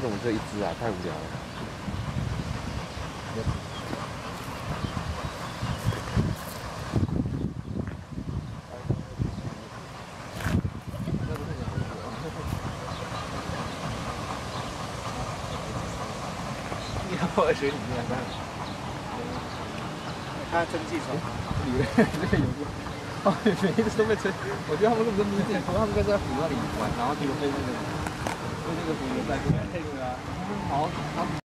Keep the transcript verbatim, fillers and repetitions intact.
什么只有一只啊？太无聊了。你要我水里面看， 看蒸汽船， 里面这个有个，哦，每一次都被吹。我觉得他们根本就没进出，他们应该在湖那里玩，然后结果被那个被那个湖给带进来。对啊，好好。